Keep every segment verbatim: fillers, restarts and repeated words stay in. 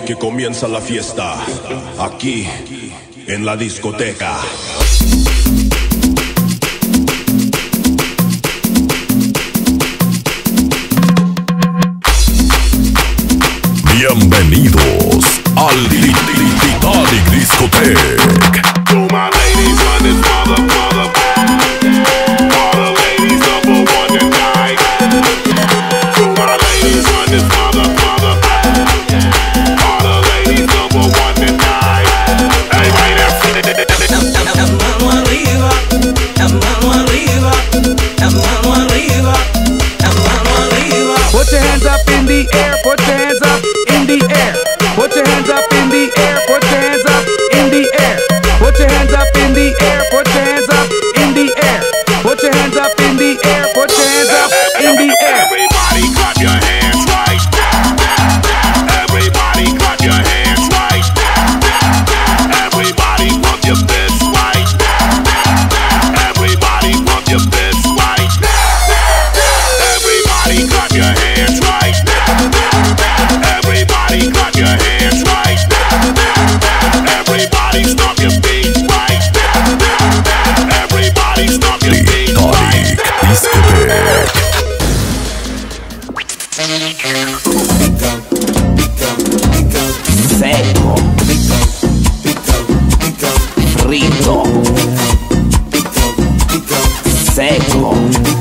que comienza la fiesta aquí en la discoteca. Bienvenidos al Titanic Discotheque. To my ladies on this mother, mother, all the ladies number one tonight. To my ladies on this mother, mother, all the ladies number one tonight. Everybody that's la mano arriba, la mano arriba, la mano arriba, la mano arriba. Put your hands up in the air, put your hands up in the air. Put your hands up in the air, put your hands up in the air. Put your hands up in the air, put your hands up in the air. Put your hands up in the air, put your hands up in the air. everybody clap your hands right. Everybody clap your hands right. Everybody pump your fists right. Everybody pump your fists right. Everybody clap your hands right. Everybody clap your hands right. Everybody stomp your feet right. Everybody stomp your feet right. Titanic Discotheque. Seco, frito, seco.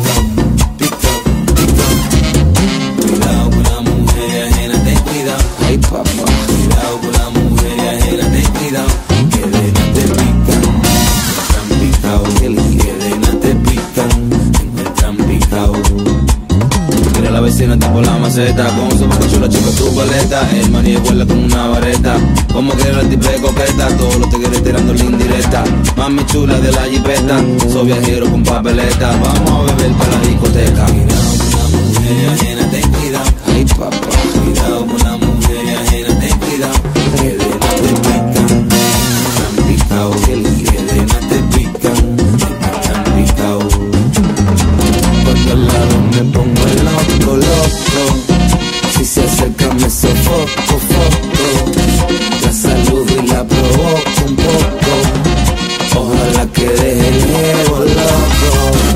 Cuidado con la mujer ajena, ten cuidado. Ay, papá. Cuidado con la mujer ajena, ten cuidado. Que de nada te pican, están picao. Que de nada te pican, están picao. Mira la vecina está por la maceta, con su boca chula chica tu paleta. El maní vuela como una vareta, como que la tipe coqueta. Todos los tigres tirando la indirecta. Mami chula de la jipeta, soy viajero con papeleta. Vamos a beber para la discoteca. Cuidado con la mujer ajena, ten cuidado. Ay, papá. Cuidado con la mujer ajena, ten cuidado. Que de nada te pican, están picao. Que de nada te pican, están picao. Cuando al lado me pongo loco, loco. Si se acerca me sofoco, foco. La saludo y la provoco un poco. Ojalá que deje el ego loco.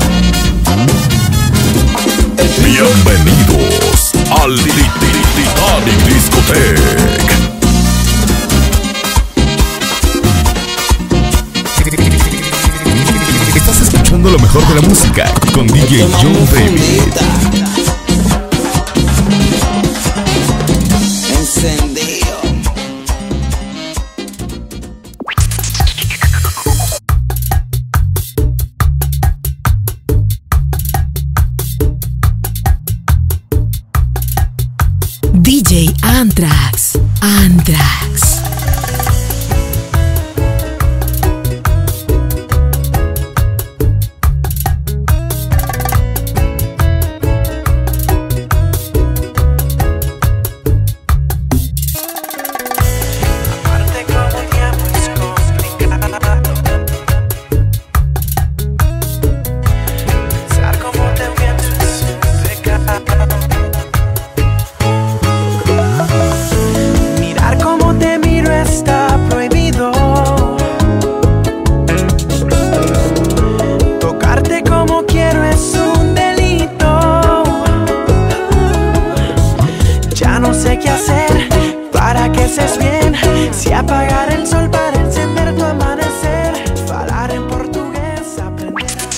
Bienvenidos al Titanic Discotheque. Estás escuchando lo mejor de la música con D J John David. Encendido. D J Anthrax, Anthrax. Mirar cómo te miro está prohibido. Tocarte como quiero es un delito. Ya no sé qué hacer para que seas bien. Si apagar el sol para encender tu amanecer. Falar en portugués, aprender a...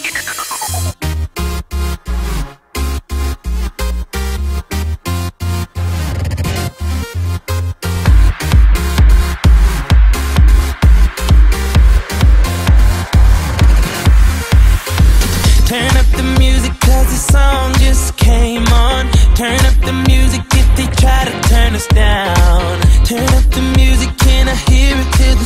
Turn up the music cause the song just came on. Turn up the music if they try to turn us down. Turn up the music, can I hear it till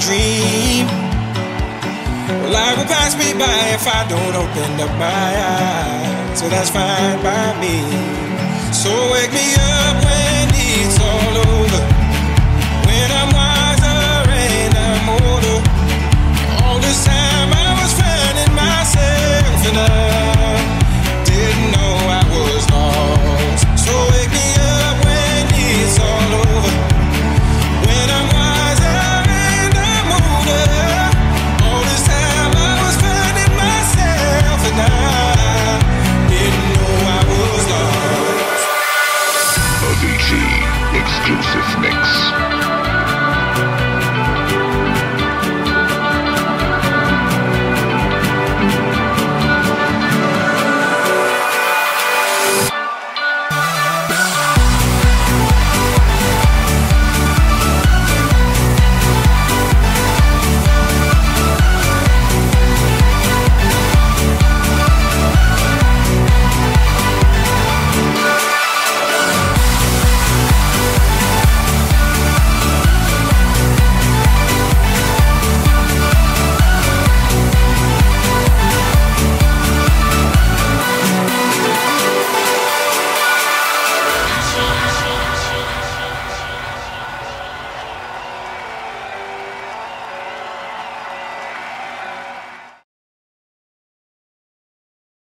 dream. Well, life will pass me by if I don't open up my eyes. So that's fine by me. So wake me up when